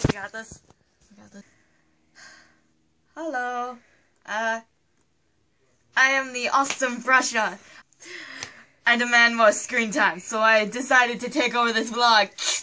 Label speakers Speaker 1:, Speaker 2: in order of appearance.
Speaker 1: We got this. We got this. Hello. I am the awesome PRUSSIA. I demand more screen time, so I decided to take over this vlog.